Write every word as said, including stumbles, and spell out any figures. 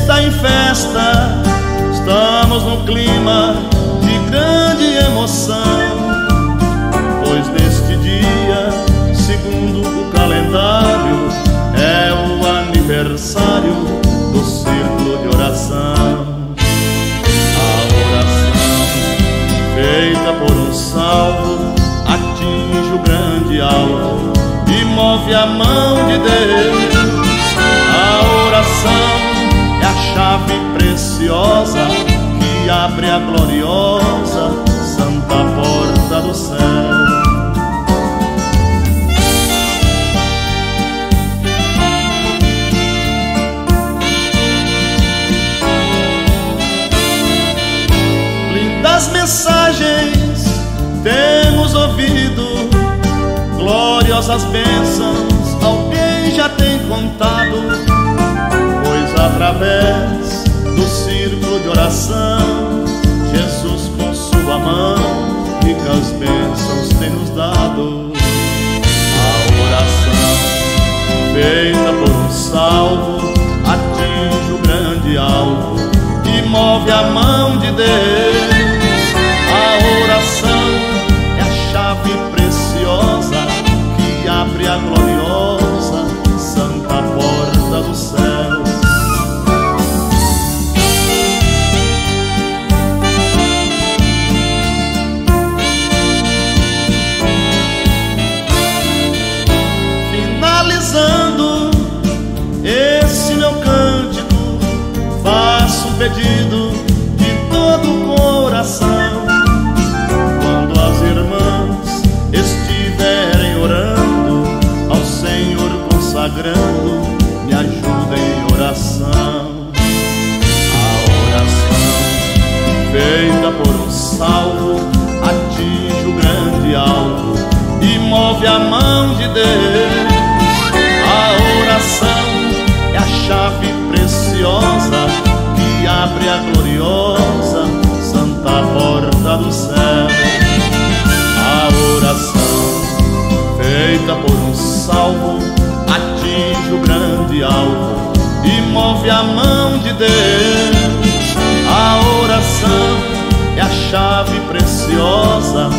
está em festa, estamos no clima de grande emoção, pois neste dia, segundo o calendário, é o aniversário do círculo de oração. A oração feita por um salvo atinge o grande alvo e move a mão de Deus. A oração é a chave preciosa que abre a gloriosa santa porta do céu. Lindas mensagens temos ouvido, gloriosas bênçãos alguém já tem contado, pois através do círculo de oração Jesus com sua mão ricas bênçãos tem nos dado. A oração feita por um salvo atinge o grande alvo e move a mão de Deus. A oração é a chave preciosa que abre a gloriosa santa porta do céu. Finalizando esse meu cântico, faço um pedido de todo o coração. Quando as irmãs estiverem orando, ao Senhor consagrando, me ajudem em oração. A oração feita por um salvo atinge o grande alvo e move a mão de Deus. A oração é a chave preciosa que abre a gloriosa santa porta do céu. A oração feita por um salvo atinge o grande alvo e move a mão de Deus. A oração é a chave preciosa